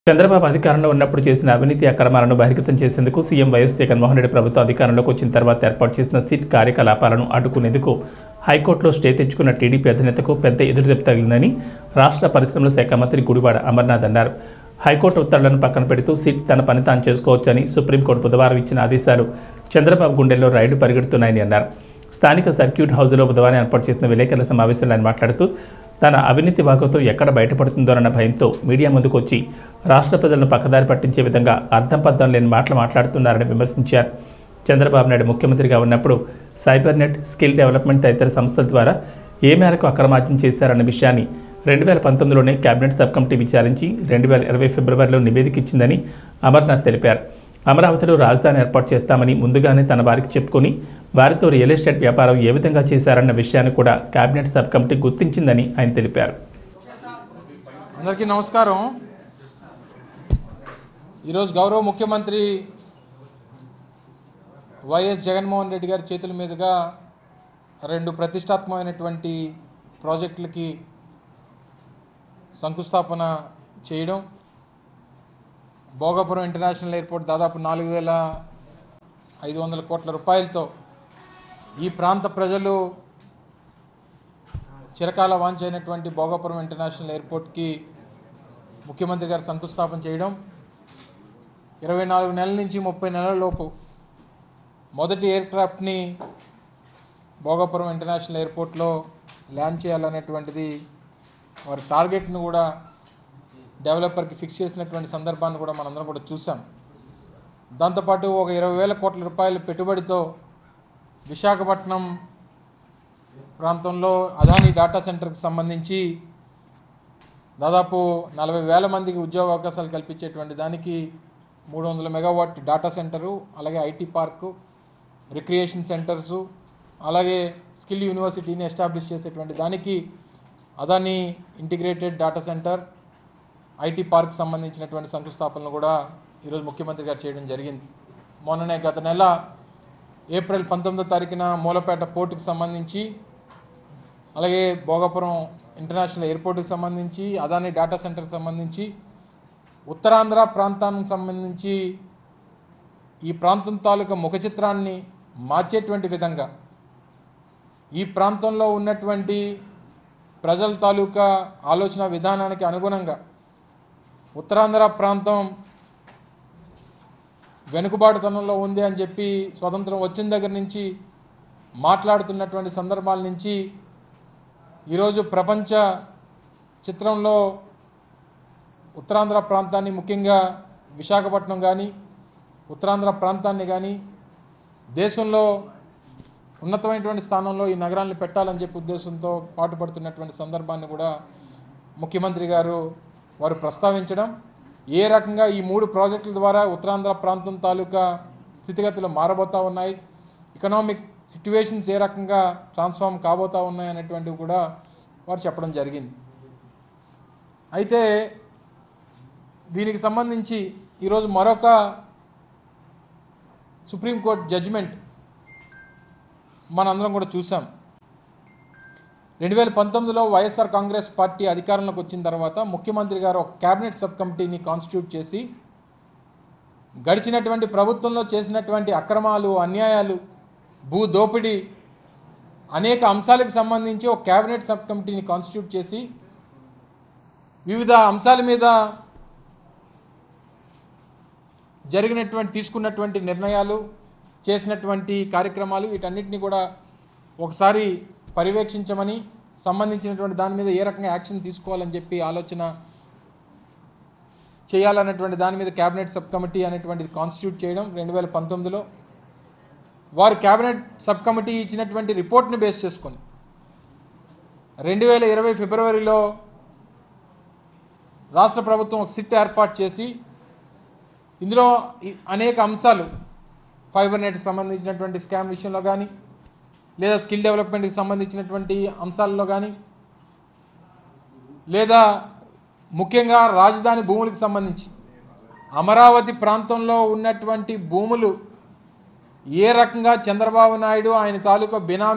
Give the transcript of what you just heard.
చంద్రబాబు అధికారంలో ఉన్నప్పుడు చేసిన అవినీతి అక్రమాలను బహిర్గతం చేసేందుకు సీఎం వైఎస్ జగన్మోహన్ రెడ్డి ప్రభుత్వం అధికారంలోకి వచ్చిన తర్వాత ఏర్పాటు చేసిన సిట్ కార్యకలాపాలను అడ్డుకునేందుకు హైకోర్టులో స్టే తెచ్చుకున్న టీడీపీ అధినేతకు పెద్ద ఎదురుదెబ్బ తగిలిందని రాష్ట్ర పరిశ్రమల శాఖ మంత్రి గుడివాడ అమర్నాథ్ అన్నారు. హైకోర్టు ఉత్తర్వులను పక్కన పెడుతూ సిట్ తన పని తాను చేసుకోవచ్చని సుప్రీంకోర్టు బుధవారం ఇచ్చిన ఆదేశాలు చంద్రబాబు గుండెల్లో రైళ్లు పరిగెడుతున్నాయని అన్నారు. స్థానిక సర్క్యూట్ హౌజ్లో బుధవారం ఏర్పాటు చేసిన విలేకరుల సమావేశంలో ఆయన మాట్లాడుతూ తన అవినీతి భాగంతో ఎక్కడ బయటపడుతుందోనన్న భయంతో మీడియా ముందుకు వచ్చి రాష్ట్ర ప్రజలను పక్కదారి పట్టించే విధంగా అర్థం లేని మాటలు మాట్లాడుతున్నారని విమర్శించారు. చంద్రబాబు నాయుడు ముఖ్యమంత్రిగా ఉన్నప్పుడు సైబర్ నెట్, స్కిల్ డెవలప్మెంట్ తదితర సంస్థల ద్వారా ఏ మేరకు అక్రమార్జన చేశారన్న విషయాన్ని 2019లోనే కేబినెట్ సబ్ కమిటీ విచారించి 2020 ఫిబ్రవరిలో నివేదిక ఇచ్చిందని అమర్నాథ్ తెలిపారు. అమరావతిలో రాజధాని ఏర్పాటు చేస్తామని ముందుగానే తన వారికి చెప్పుకొని వారితో రియల్ ఎస్టేట్ వ్యాపారం ఏ విధంగా చేశారన్న విషయాన్ని కూడా కేబినెట్ సబ్ కమిటీ గుర్తించిందని ఆయన తెలిపారు. అందరికీ నమస్కారం. ఈరోజు గౌరవ ముఖ్యమంత్రి వైఎస్ జగన్మోహన్ రెడ్డి గారి చేతుల మీదుగా 2 ప్రతిష్టాత్మకమైనటువంటి ప్రాజెక్టులకి శంకుస్థాపన చేయడం, భోగాపురం ఇంటర్నేషనల్ ఎయిర్పోర్ట్ దాదాపు 4,500 కోట్ల రూపాయలతో ఈ ప్రాంత ప్రజలు చిరకాల వాంఛైనటువంటి భోగాపురం ఇంటర్నేషనల్ ఎయిర్పోర్ట్కి ముఖ్యమంత్రి గారు శంకుస్థాపన చేయడం, 24 నెలల నుంచి 30 నెలల లోపు మొదటి ఎయిర్క్రాఫ్ట్ని భోగాపురం ఇంటర్నేషనల్ ఎయిర్పోర్ట్లో ల్యాండ్ చేయాలనేటువంటిది వారి టార్గెట్ను కూడా డెవలపర్కి ఫిక్స్ చేసినటువంటి సందర్భాన్ని కూడా మనందరం కూడా చూసాం. దాంతోపాటు ఒక 20,000 కోట్ల రూపాయల పెట్టుబడితో విశాఖపట్నం ప్రాంతంలో అదానీ డాటా సెంటర్కి సంబంధించి దాదాపు 40,000 మందికి ఉద్యోగ అవకాశాలు కల్పించేటువంటి దానికి 300 మెగావాట్ డాటా సెంటరు, అలాగే ఐటీ పార్కు, రిక్రియేషన్ సెంటర్సు, అలాగే స్కిల్ యూనివర్సిటీని ఎస్టాబ్లిష్ చేసేటువంటి దానికి Adani integrated data centre, IT park సంబంధించినటువంటి శంకుస్థాపనలు కూడా ఈరోజు ముఖ్యమంత్రి గారు చేయడం జరిగింది. మొన్ననే గత నెల ఏప్రిల్ 19వ తారీఖున మూలపేట పోర్టుకు సంబంధించి, అలాగే భోగాపురం ఇంటర్నేషనల్ ఎయిర్పోర్టుకు సంబంధించి, అదానీ డాటా సెంటర్కి సంబంధించి, ఉత్తరాంధ్ర ప్రాంతానికి సంబంధించి ఈ ప్రాంతం తాలూకా ముఖ చిత్రాన్ని మార్చేటువంటి విధంగా, ఈ ప్రాంతంలో ఉన్నటువంటి ప్రజల తాలూకా ఆలోచన విధానానికి అనుగుణంగా ఉత్తరాంధ్ర ప్రాంతం వెనుకబాటుతనంలో ఉంది అని చెప్పి స్వతంత్రం వచ్చిన దగ్గర నుంచి మాట్లాడుతున్నటువంటి సందర్భాల నుంచి ఈరోజు ప్రపంచ చిత్రంలో ఉత్తరాంధ్ర ప్రాంతాన్ని, ముఖ్యంగా విశాఖపట్నం కానీ ఉత్తరాంధ్ర ప్రాంతాన్ని కానీ దేశంలో ఉన్నతమైనటువంటి స్థానంలో ఈ నగరాన్ని పెట్టాలని చెప్పి ఉద్దేశంతో పాటుపడుతున్నటువంటి సందర్భాన్ని కూడా ముఖ్యమంత్రి గారు వారు ప్రస్తావించడం, ఏ రకంగా ఈ 3 ప్రాజెక్టుల ద్వారా ఉత్తరాంధ్ర ప్రాంతం తాలూకా స్థితిగతులు మారబోతూ ఉన్నాయి, ఎకనామిక్ సిట్యువేషన్స్ ఏ రకంగా ట్రాన్స్ఫార్మ్ కాబోతూ ఉన్నాయి అనేటువంటివి కూడా వారు చెప్పడం జరిగింది. అయితే దీనికి సంబంధించి ఈరోజు మరొక సుప్రీంకోర్టు జడ్జిమెంట్ మనందరం కూడా చూసాం. 2019లో వైఎస్ఆర్ కాంగ్రెస్ పార్టీ అధికారంలోకి వచ్చిన తర్వాత ముఖ్యమంత్రి గారు ఒక కేబినెట్ సబ్ కమిటీని కాన్స్టిట్యూట్ చేసి గడిచినటువంటి ప్రభుత్వంలో చేసినటువంటి అక్రమాలు, అన్యాయాలు, భూ దోపిడీ అనేక అంశాలకు సంబంధించి ఒక కేబినెట్ సబ్ కమిటీని కాన్స్టిట్యూట్ చేసి వివిధ అంశాల మీద తీసుకున్నటువంటి నిర్ణయాలు, చేసినటువంటి కార్యక్రమాలు, వీటన్నిటిని కూడా ఒకసారి పర్యవేక్షించమని, సంబంధించినటువంటి దాని మీద ఏ రకంగా యాక్షన్ తీసుకోవాలని చెప్పి ఆలోచన చేయాలన్నటువంటి దాని మీద కేబినెట్ సబ్ కమిటీ అనేటువంటిది కాన్స్టిట్యూట్ చేయడం 2019లో. వారు కేబినెట్ సబ్ కమిటీ ఇచ్చినటువంటి రిపోర్ట్ని బేస్ చేసుకొని 2020 ఫిబ్రవరిలో రాష్ట్ర ప్రభుత్వం ఒక సిట్ ఏర్పాటు చేసి ఇందులో అనేక అంశాలు, ఫైబర్ నెట్కి సంబంధించినటువంటి స్కామ్ విషయంలో కానీ, లేదా స్కిల్ డెవలప్మెంట్కి సంబంధించినటువంటి అంశాలలో కానీ, లేదా ముఖ్యంగా రాజధాని భూములకు సంబంధించి అమరావతి ప్రాంతంలో ఉన్నటువంటి భూములు ఏ రకంగా చంద్రబాబు నాయుడు ఆయన తాలూకా బినామీ